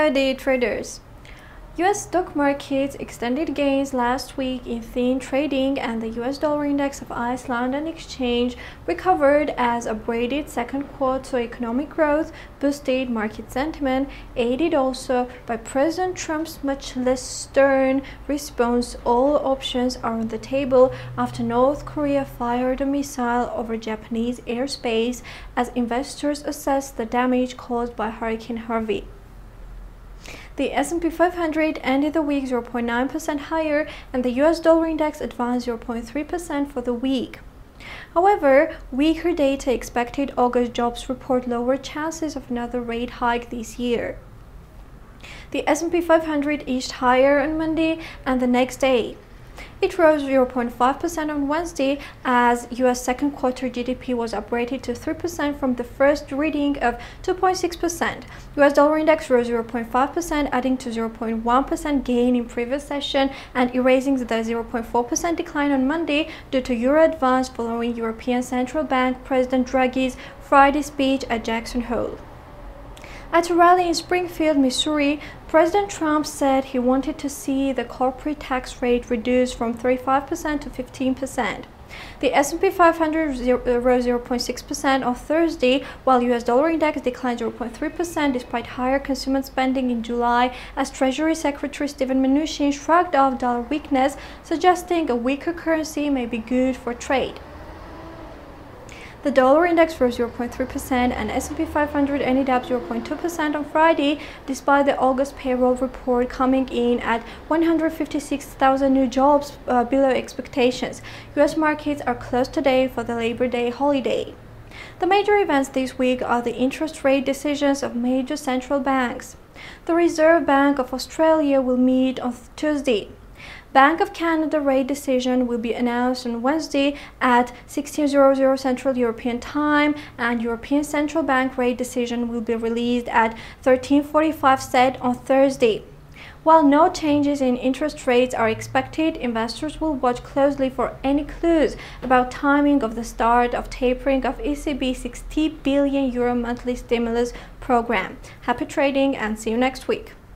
Friday, traders. US stock markets extended gains last week in thin trading, and the US dollar index of Iceland and exchange recovered as upgraded second quarter economic growth boosted market sentiment, aided also by President Trump's much less stern response. All options are on the table after North Korea fired a missile over Japanese airspace as investors assess the damage caused by Hurricane Harvey. The S&P 500 ended the week 0.9% higher, and the US dollar index advanced 0.3% for the week. However, weaker data expected August jobs report lower chances of another rate hike this year. The S&P 500 edged higher on Monday and the next day. It rose 0.5% on Wednesday as US second quarter GDP was uprated to 3% from the first reading of 2.6%. US dollar index rose 0.5%, adding to 0.1% gain in previous session and erasing the 0.4% decline on Monday due to euro advance following European Central Bank President Draghi's Friday speech at Jackson Hole. At a rally in Springfield, Missouri, President Trump said he wanted to see the corporate tax rate reduced from 35% to 15%. The S&P 500 rose 0.6% on Thursday, while US dollar index declined 0.3% despite higher consumer spending in July, as Treasury Secretary Steven Mnuchin shrugged off dollar weakness, suggesting a weaker currency may be good for trade. The dollar index rose 0.3% and S&P 500 ended up 0.2% on Friday, despite the August payroll report coming in at 156,000 new jobs below expectations. US markets are closed today for the Labor Day holiday. The major events this week are the interest rate decisions of major central banks. The Reserve Bank of Australia will meet on Tuesday. Bank of Canada rate decision will be announced on Wednesday at 16:00 Central European Time, and European Central Bank rate decision will be released at 13:45 CET on Thursday. While no changes in interest rates are expected, investors will watch closely for any clues about timing of the start of tapering of ECB's €60 billion monthly stimulus program. Happy trading and see you next week.